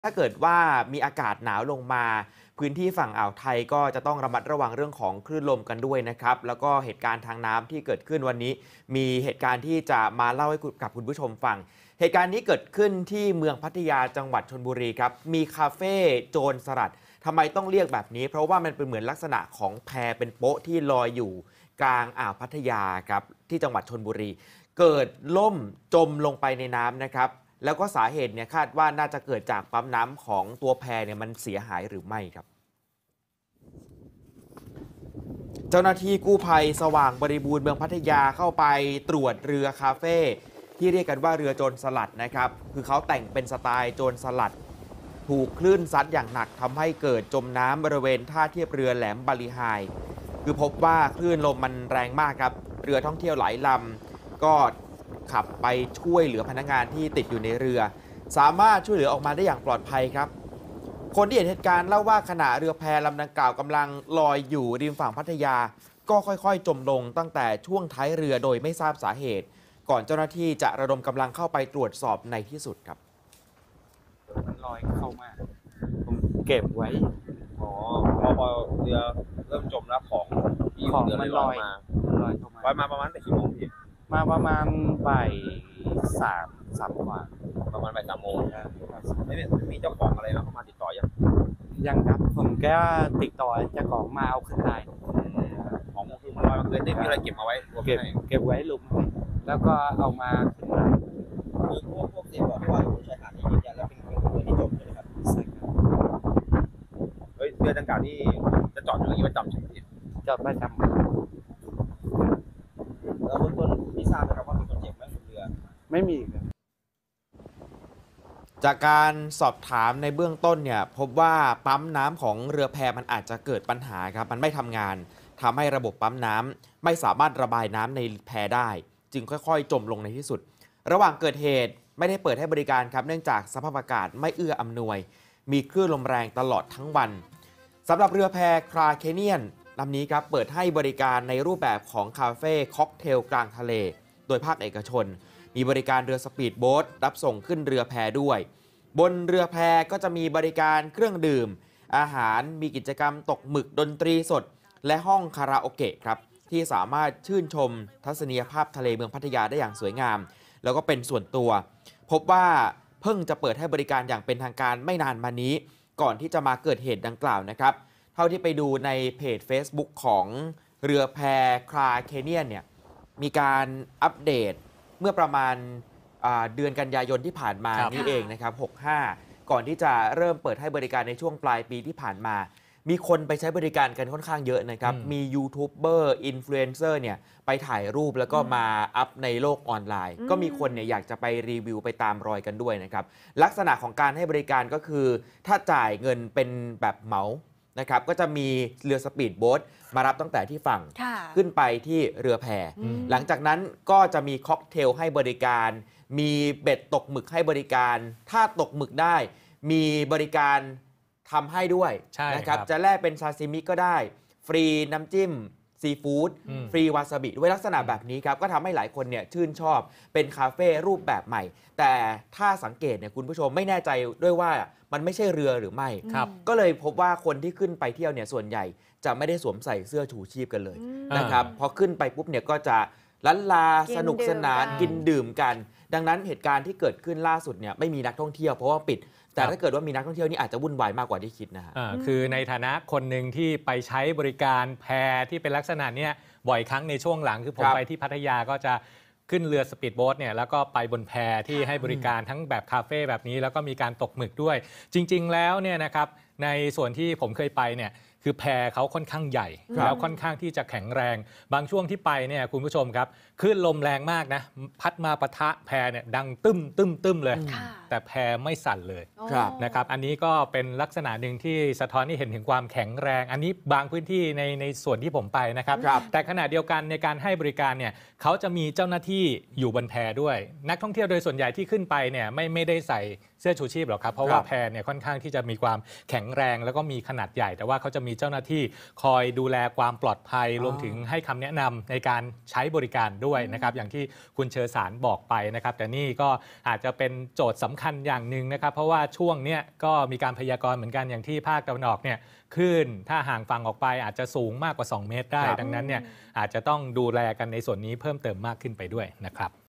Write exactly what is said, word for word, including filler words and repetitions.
ถ้าเกิดว่ามีอากาศหนาวลงมาพื้นที่ฝั่งอ่าวไทยก็จะต้องระมัดระวังเรื่องของคลื่นลมกันด้วยนะครับแล้วก็เหตุการณ์ทางน้ำที่เกิดขึ้นวันนี้มีเหตุการณ์ที่จะมาเล่าให้กับคุณผู้ชมฟังเหตุการณ์นี้เกิดขึ้นที่เมืองพัทยาจังหวัดชลบุรีครับมีคาเฟ่โจรสลัดทำไมต้องเรียกแบบนี้เพราะว่ามันเป็นเหมือนลักษณะของแพเป็นโป๊ะที่ลอยอยู่กลางอ่าวพัทยาครับที่จังหวัดชลบุรีเกิดล่มจมลงไปในน้ำนะครับแล้วก็สาเหตุเนี่ยคาดว่าน่าจะเกิดจากปั๊มน้ำของตัวแพเนี่ยมันเสียหายหรือไม่ครับเจ้าหน้าที่กู้ภัยสว่างบริบูรณ์เมืองพัทยาเข้าไปตรวจเรือคาเฟ่ที่เรียกกันว่าเรือโจรสลัดนะครับคือเขาแต่งเป็นสไตล์โจรสลัดถูกคลื่นซัดอย่างหนักทำให้เกิดจมน้ำบริเวณท่าเทียบเรือแหลมบาลีไฮคือพบว่าคลื่นลมมันแรงมากครับเรือท่องเที่ยวหลายลำก็ขับไปช่วยเหลือพนักงานที่ติดอยู่ในเรือสามารถช่วยเหลือออกมาได้อย่างปลอดภัยครับคนที่เห็นเหตุการณ์เล่าว่าขณะเรือแพลำดังกล่าวกำลังลอยอยู่ริมฝั่งพัทยาก็ค่อยๆจมลงตั้งแต่ช่วงท้ายเรือโดยไม่ทราบสาเหตุก่อนเจ้าหน้าที่จะระดมกำลังเข้าไปตรวจสอบในที่สุดครับมันลอยเข้ามาผมเก็บไว้อ๋อพอพอเรือเริ่มจมแล้วของที่อยู่เรือมันลอยมาลอยเข้ามาลอยมาประมาณแต่กี่โมงพี่มาประมาณบ่ายสามสามกว่าประมาณบ่ายสามโมงไม่มีเจ้าของอะไรแล้วเข้ามาติดต่อยังยังครับผมแค่ติดต่อเจ้าของมาเอาขึ้นได้ของคือมันลอยมาเกินได้มีอะไรเก็บมาไว้เก็บเก็บไว้ลุมแล้วก็เอามาขึ้นได้คือพวกพวกเสียบอกว่าชายหาดนี้ยืนยันแล้วเป็นเป็นเรือที่จมใช่ไหมครับใช่ครับเฮ้ยเรือดังกล่าวนี่จะจอดอยู่อย่างนี้ประจำใช่ไหมพี่จอดประจำแล้วเบื้องต้นพี่ทราบไหมครับว่ามีคนเจ็บไหมบนเรือไม่มีครับจากการสอบถามในเบื้องต้นเนี่ยพบว่าปั๊มน้ำของเรือแพมันอาจจะเกิดปัญหาครับมันไม่ทำงานทำให้ระบบปั๊มน้ำไม่สามารถระบายน้ำในแพได้จึงค่อยๆจมลงในที่สุดระหว่างเกิดเหตุไม่ได้เปิดให้บริการครับเนื่องจากสภาพอากาศไม่เอื้ออำนวยมีคลื่นลมแรงตลอดทั้งวันสำหรับเรือแพคราเคเนียนลำนี้ครับเปิดให้บริการในรูปแบบของคาเฟ่ค็อกเทลกลางทะเลโดยภาคเอกชนมีบริการเรือสปีดโบ๊ทรับส่งขึ้นเรือแพด้วยบนเรือแพก็จะมีบริการเครื่องดื่มอาหารมีกิจกรรมตกหมึกดนตรีสดและห้องคาราโอเกะครับที่สามารถชื่นชมทัศนียภาพทะเลเมืองพัทยาได้อย่างสวยงามแล้วก็เป็นส่วนตัวพบว่าเพิ่งจะเปิดให้บริการอย่างเป็นทางการไม่นานมานี้ก่อนที่จะมาเกิดเหตุดังกล่าวนะครับเท่าที่ไปดูในเพจ Facebook ของเรือแพคราเคเนียนเนี่ยมีการอัปเดตเมื่อประมาณเดือนกันยายนที่ผ่านมานี่เองนะครับหกสิบห้าก่อนที่จะเริ่มเปิดให้บริการในช่วงปลายปีที่ผ่านมามีคนไปใช้บริการกันค่อนข้างเยอะนะครับมียูทูบเบอร์อินฟลูเอนเซอร์เนี่ยไปถ่ายรูปแล้วก็มาอัพในโลกออนไลน์ก็มีคนเนี่ยอยากจะไปรีวิวไปตามรอยกันด้วยนะครับลักษณะของการให้บริการก็คือถ้าจ่ายเงินเป็นแบบเหมานะครับก็จะมีเรือสปีดโบ๊ทมารับตั้งแต่ที่ฝั่งขึ้นไปที่เรือแพหลังจากนั้นก็จะมีค็อกเทลให้บริการมีเบ็ดตกหมึกให้บริการถ้าตกหมึกได้มีบริการทำให้ด้วยนะครับจะแลกเป็นซาซิมิก็ได้ฟรีน้ำจิ้มซีฟู้ดฟรีวาซาบิด้วยลักษณะแบบนี้ครับก็ทำให้หลายคนเนี่ยชื่นชอบเป็นคาเฟ่รูปแบบใหม่แต่ถ้าสังเกตเนี่ยคุณผู้ชมไม่แน่ใจด้วยว่ามันไม่ใช่เรือหรือไม่ก็เลยพบว่าคนที่ขึ้นไปเที่ยวเนี่ยส่วนใหญ่จะไม่ได้สวมใส่เสื้อชูชีพกันเลยนะครับพอขึ้นไปปุ๊บเนี่ยก็จะลันลาสนุกสนานกินดื่มกันดังนั้นเหตุการณ์ที่เกิดขึ้นล่าสุดเนี่ยไม่มีนักท่องเที่ยวเพราะว่าปิดแต่ถ้าเกิดว่ามีนักท่องเที่ยวนี่อาจจะวุ่นวายมากกว่าที่คิดนะฮะคือในฐานะคนหนึ่งที่ไปใช้บริการแพที่เป็นลักษณะนี้บ่อยครั้งในช่วงหลังคือผมไปที่พัทยาก็จะขึ้นเรือสปีดโบ๊ทเนี่ยแล้วก็ไปบนแพที่ให้บริการทั้งแบบคาเฟ่แบบนี้แล้วก็มีการตกหมึกด้วยจริงๆแล้วเนี่ยนะครับในส่วนที่ผมเคยไปเนี่ยคือแพเขาค่อนข้างใหญ่แล้วค่อนข้างที่จะแข็งแรงบางช่วงที่ไปเนี่ยคุณผู้ชมครับคลื่นลมแรงมากนะพัดมาปะทะแพเนี่ยดังตึ้มตึ้มตึ้มเลยแต่แพไม่สั่นเลยนะครับอันนี้ก็เป็นลักษณะหนึ่งที่สะท้อนให้เห็นถึงความแข็งแรงอันนี้บางพื้นที่ในในส่วนที่ผมไปนะครับแต่ขณะเดียวกันในการให้บริการเนี่ยเขาจะมีเจ้าหน้าที่อยู่บนแพด้วยนักท่องเที่ยวโดยส่วนใหญ่ที่ขึ้นไปเนี่ยไม่ไม่ได้ใส่เสื้อชูชีพหรอกครับเพราะว่าแพเนี่ยค่อนข้างที่จะมีความแข็งแรงแล้วก็มีขนาดใหญ่แต่ว่าเขาจะมีเจ้าหน้าที่คอยดูแลความปลอดภัยรวมถึงให้คำแนะนำในการใช้บริการด้วยนะครับอย่างที่คุณเชอสารบอกไปนะครับแต่นี่ก็อาจจะเป็นโจทย์สำคัญอย่างหนึ่งนะครับเพราะว่าช่วงเนี้ยก็มีการพยากรณ์เหมือนกันอย่างที่ภาคตะวันออกเนี่ยคลื่นถ้าห่างฝั่งออกไปอาจจะสูงมากกว่าสองเมตรได้ดังนั้นเนี่ยอาจจะต้องดูแลกันในส่วนนี้เพิ่มเติมมากขึ้นไปด้วยนะครับ